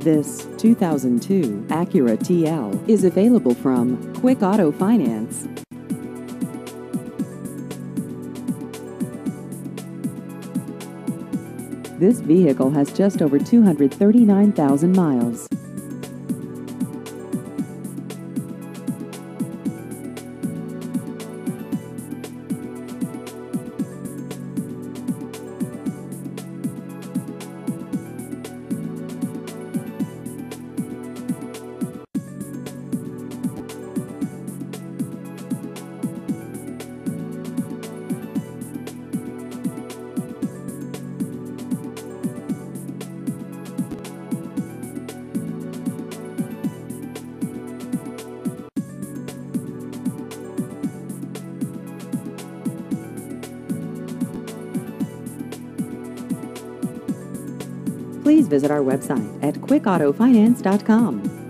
This 2002 Acura TL is available from Quick Auto Finance. This vehicle has just over 239,000 miles. Please visit our website at quickautofinance.com.